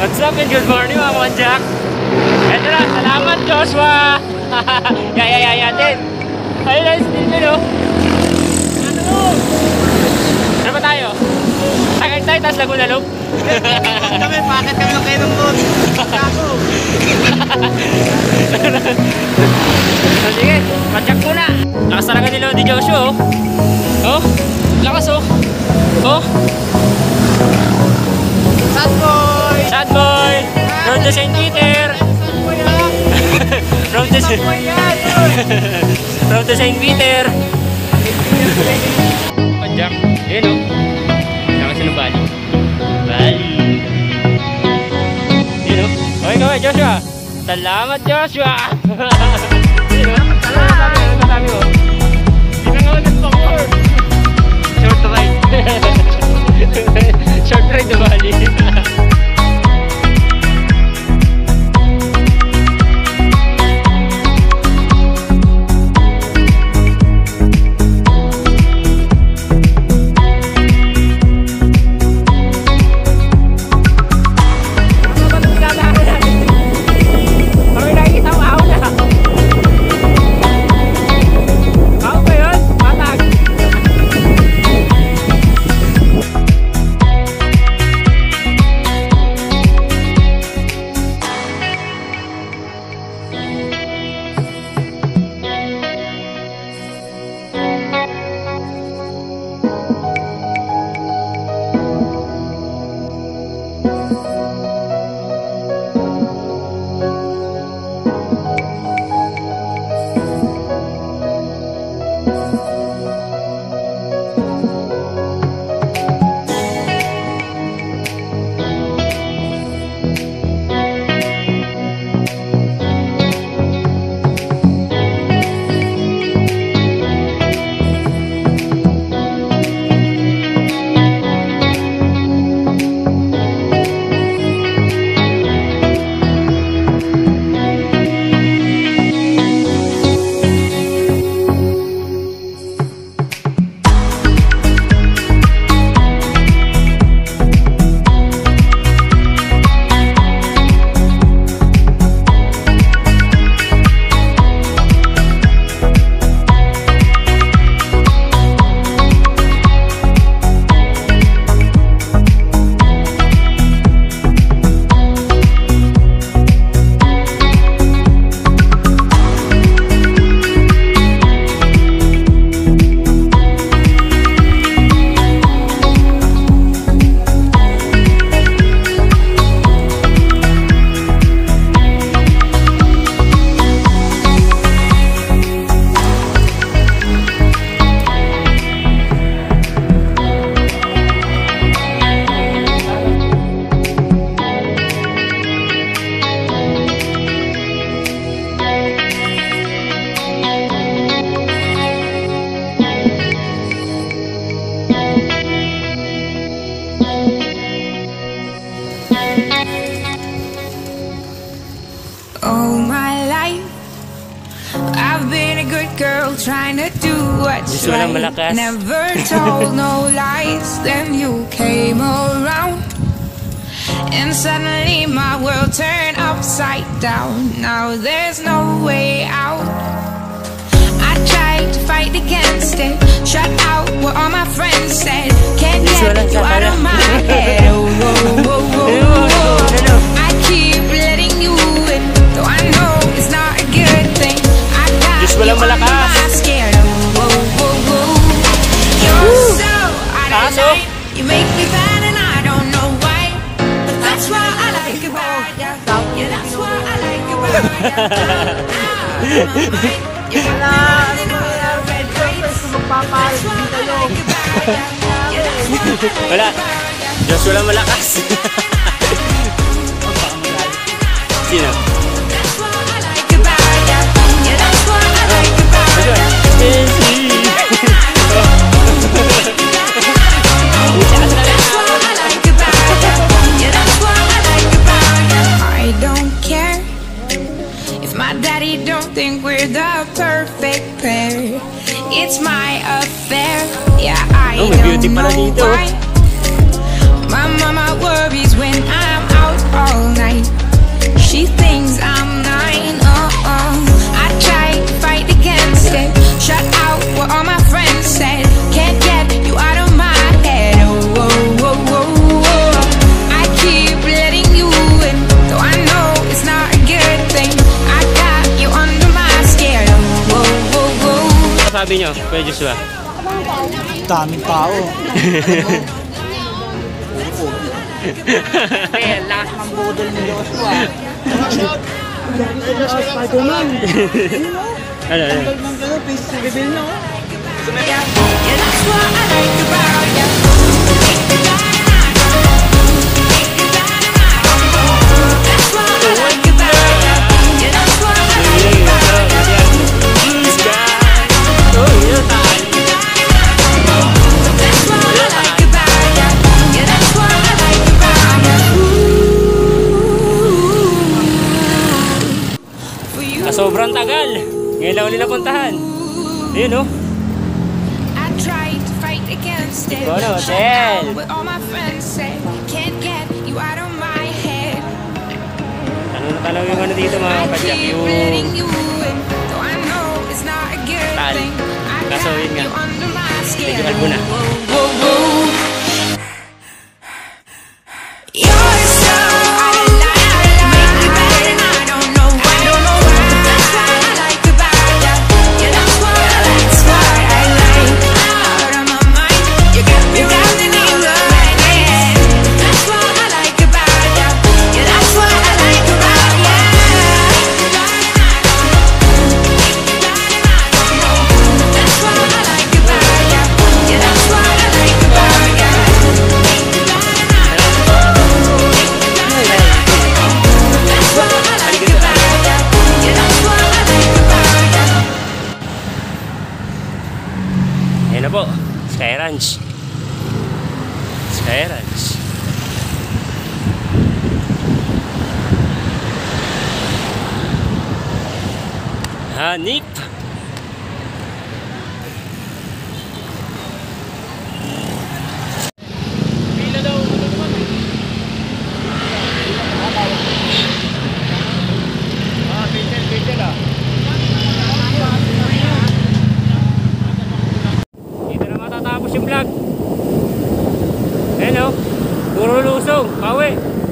What's up and good morning mga konjak. Eto na, salamat Joshua. Yaya din. Ayun na, still nyo no. Ano ba tayo? Takay tayo, tas Laguna Loop. Kami, bakit kami kayo ng boat? Ako. So sige, konjak muna. Lakas talaga ni Lodi Joshua oh. Oh, lakas oh. Oh. Sad boy! Sad boy! Road to St. Peter! Road to St. Road to St. Peter! Konjak, yun o. Lakas ng Bali. Bali. Yun o. Okay, kawai, Joshua. Salamat, Joshua! Yun o. Ano masabi mo? Hindi na nga nag-power. Short ride. Short ride to Bali. All my life I've been a good girl trying to do what's right. Never told no lies. Then you came around and suddenly my world turned upside down. Now there's no way out. I tried to fight against it, shut out what all my friends said. Can't get you out of my head. Oh, oh, oh, oh, oh. I keep letting you in, though I know it's not a good thing. I got you under my skin. Oh, oh, oh, oh. You're so out of line. You make me bad and I don't know why, but that's what I like about you. Yeah, that's what I like about you. You're not in a red race. That's what I like about you. Wala. Diyos wala malakas. Sino? That's what I like about you. Yeah, that's what I like about you. That's what I like about you. Yeah, that's what I like about you. I don't care if my daddy don't think we're the perfect pair. It's my affair. Yeah, I don't know why. My mama worries when I'm out all all night. She thinks I'm 9. I try to fight against it. Shut out what all my friends said. Can't get you out of my head. Oh, oh, oh, oh, oh. I keep letting you in, though I know it's not a good thing. I got you under my skin. Oh, oh, oh, oh. Sabi nyo, Kuya Joshua? Daming tao. Eh, lakas ng budol ni Joshua. Spider-Man. Ano? Bibil na. Yeah, that's what I like about you. That's what I like about you. Yeah, that's what I like about you. Oh, yun tayo. That's what I like about you. Yeah, that's what I like about you. For you. Sobrang tagal. Ngayon lang ulit napuntahan. Ayun, oh. I tried to fight against it. Bueno, Shut Del. out what all my friends said. Can't get you out of my head. Tanong na tanong yung ano dito mga I kapadyak. keep Yung letting you in, though I know it's not a good Tal. thing. I Kaso got yun nga. you under my skin. medyo kalbo na. Whoa, whoa, whoa. You're so make me bad and I don't know why. That's what I like about you. Yeah, that's what I like. That's what I like. Out of my mind, you got me running in the night. That's what I like about you. Yeah, that's what I like about you. That's what I like about you. Yeah, that's what I like about you. That's what I like about you. Yeah, that's what I like about you. Ayan na po. Sky Ranch. Sky Ranch. Hanip. Pila daw. Picture ah. Dito na matatapos yung vlog. Ayan o. Puro lusong. Pawi.